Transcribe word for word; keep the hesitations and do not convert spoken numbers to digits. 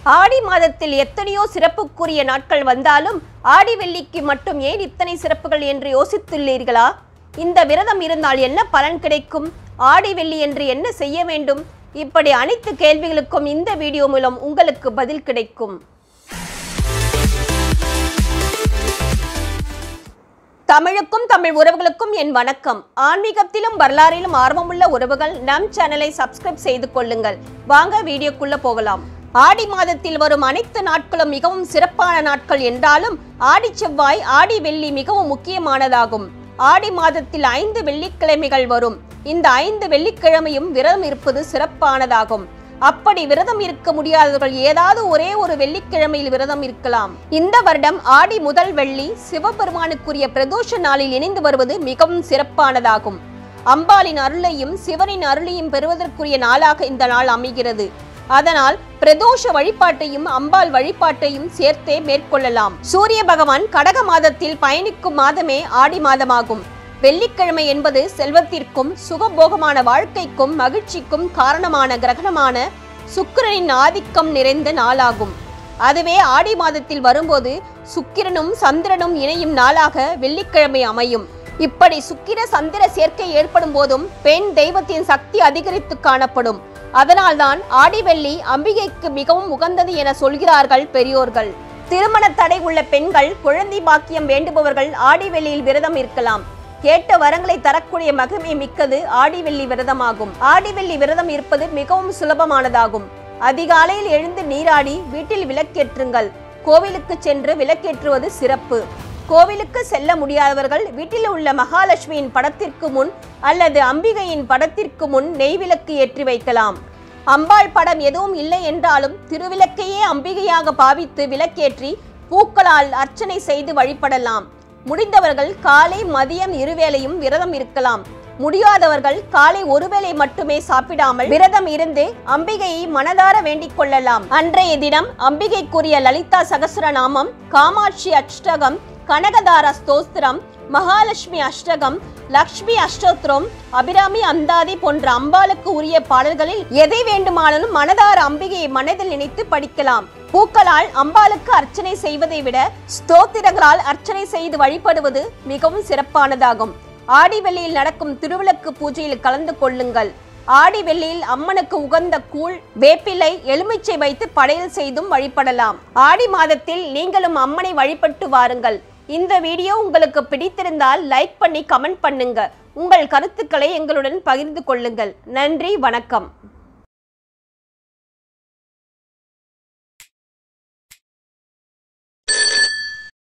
ஆடி மாதத்தில் எத்தனையோ சிறப்புக்குரிய நாட்கள் வந்தாலும் ஆடி வெள்ளிக்கு மட்டும் ஏன் இத்தனை சிறப்புகள் என்று யோசித்துள்ளீர்களா? இந்த விரதம் இருந்தால் என்ன பலன் கிடைக்கும்? ஆடி வெள்ளி என்று என்ன செய்ய வேண்டும்? இப்படி அனைத்து கேள்விகளுக்கும் இந்த வீடியோ மூலம் உங்களுக்கு பதில் கிடைக்கும். தமிழுக்கும் தமிழ் உறவுகளுக்கும் என் வணக்கம். ஆன்மீகத்திலும் வரலாறிலும் ஆர்வமுள்ள உறவுகள் நம் சேனலை சப்ஸ்கிரைப் செய்து கொள்ளுங்கள். வாங்க வீடியோக்குள்ள போகலாம். ஆடி மாதத்தில் வரும் அனைத்து நாட்களும் மிகவும் சிறப்பான நாட்கள் என்றாலும் ஆடி செவ்வாய், ஆடி வெள்ளி மிகவும் முக்கியமானதாகும். ஆடி மாதத்தில் ஐந்து வெள்ளிக்கிழமைகள் வரும். இந்த ஐந்து வெள்ளிக்கிழமையும் விரதம் இருப்பது சிறப்பானதாகும். அப்படி விரதம் இருக்க முடியாதவர்கள் ஏதாவது ஒரே ஒரு வெள்ளிக்கிழமையில் விரதம் இருக்கலாம். இந்த வருடம் ஆடி முதல் வெள்ளி சிவபெருமானுக்குரிய பிரதோஷ நாளில் இணைந்து வருவது மிகவும் சிறப்பானதாகும். அம்பாளின் அருளையும் சிவனின் அருளையும் பெறுவதற்குரிய நாளாக இந்த நாள் அமைகிறது. அதனால் பிரதோஷ வழிபாட்டையும் அம்பாள் வழிபாட்டையும் சேர்த்தே மேற்கொள்ளலாம். சூரிய பகவான் கடக மாதத்தில் பயணிக்கும் மாதமே ஆடி மாதமாகும். வெள்ளிக்கிழமை என்பது செல்வத்திற்கும் சுகபோகமான வாழ்க்கைக்கும் மகிழ்ச்சிக்கும் காரணமான கிரகணமான சுக்கிரனின் ஆதிக்கம் நிறைந்த நாளாகும். அதுவே ஆடி மாதத்தில் வரும்போது சுக்கிரனும் சந்திரனும் இணையும் நாளாக வெள்ளிக்கிழமை அமையும். இப்படி சுக்கிர சந்திர சேர்க்கை ஏற்படும் போதும் பெண் தெய்வத்தின் சக்தி அதிகரித்து காணப்படும். அதனால்தான் ஆடி வெள்ளி அம்பிகைக்கு மிகவும் உகந்தது என சொல்கிறார்கள் பெரியோர்கள். திருமண தடை உள்ள பெண்கள், குழந்தை பாக்கியம் வேண்டுபவர்கள் ஆடி வெள்ளியில் விரதம் இருக்கலாம். கேட்ட வரங்களை தரக்கூடிய மகிமை மிக்கது ஆடி வெள்ளி விரதமாகும். ஆடி வெள்ளி விரதம் இருப்பது மிகவும் சுலபமானதாகும். அதிகாலையில் எழுந்து நீராடி வீட்டில் விளக்கேற்றுங்கள். கோவிலுக்கு சென்று விளக்கேற்றுவது சிறப்பு. கோவிலுக்கு செல்ல முடியாதவர்கள் வீட்டில் உள்ள மகாலட்சுமியின் படத்திற்கு முன் அல்லது அம்பிகையின் படத்திற்கு முன் நெய்விளக்கு ஏற்றி வைக்கலாம். அம்பாள் படம் எதுவும் இல்லை என்றாலும் திருவிளக்கையே அம்பிகையாக பாவித்து விளக்கேற்றி பூக்களால் அர்ச்சனை செய்து வழிபடலாம். முடிந்தவர்கள் காலை மதியம் இருவேளையும் விரதம் இருக்கலாம். முடியாதவர்கள் காலை ஒருவேளை மட்டுமே சாப்பிடாமல் விரதம் இருந்து அம்பிகையை மனதார வேண்டிக் கொள்ளலாம். அன்றைய தினம் அம்பிகைக்குரிய லலிதா சகஸ்ரநாமம், காமாட்சி அஷ்டகம், கனகதார ஸ்தோத்திரம், மகாலட்சுமி அஷ்டகம், லக்ஷ்மி அஷ்டோத்திரம், அபிராமி அந்தாதி போன்ற அம்பாளுக்கு உரிய பாடல்களில் எதை வேண்டுமானாலும் மனதார அம்பிகையை மனதில் நினைத்து படிக்கலாம். பூக்களால் அம்பாளுக்கு அர்ச்சனை செய்வதை விட ஸ்தோத்திரங்களால் அர்ச்சனை செய்து வழிபடுவது மிகவும் சிறப்பானதாகும். ஆடி வெள்ளியில் நடக்கும் திருவிளக்கு பூஜையில் கலந்து கொள்ளுங்கள். ஆடி வெள்ளியில் அம்மனுக்கு உகந்த கூழ், வேப்பிலை, எலுமிச்சை வைத்து படையல் செய்தும் வழிபடலாம். ஆடி மாதத்தில் நீங்களும் அம்மனை வழிபட்டு வாருங்கள். இந்த வீடியோ உங்களுக்கு பிடித்திருந்தால் லைக் பண்ணி கமெண்ட் பண்ணுங்க. உங்கள் கருத்துக்களை எங்களுடன் பகிர்ந்து கொள்ளுங்கள். நன்றி, வணக்கம்.